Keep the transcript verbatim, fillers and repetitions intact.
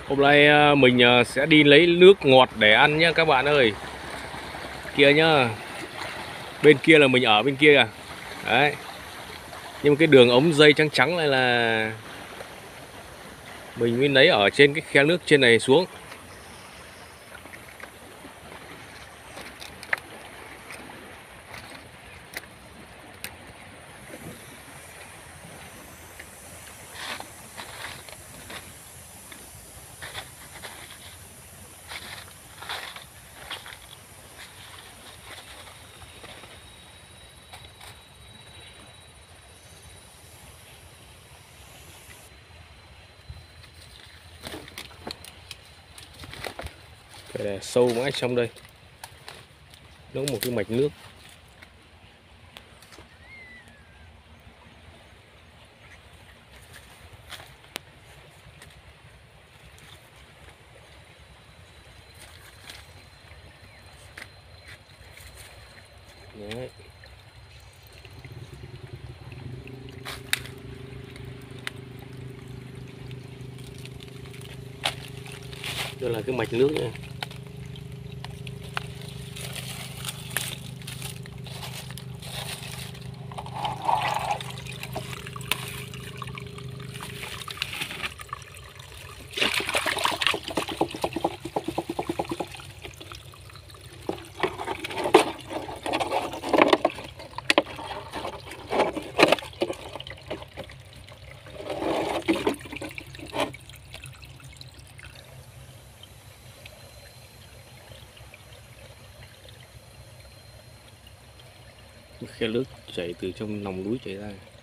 Hôm nay à, mình à, sẽ đi lấy nước ngọt để ăn nhá các bạn ơi. Kia nhá. Bên kia là mình ở bên kia kìa. Đấy. Nhưng mà cái đường ống dây trắng trắng này là mình mới lấy ở trên cái khe nước trên này xuống. Phải để sâu mãi trong đây. Nó có một cái mạch nước. Đấy. Đây là cái mạch nước nha. Khe nước chảy từ trong lòng núi chảy ra.